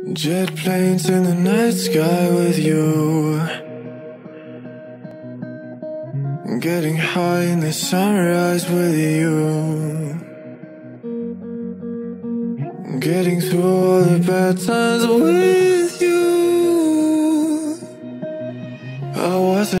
Jet planes in the night sky with you, getting high in the sunrise with you, getting through all the bad times with you. I wasn't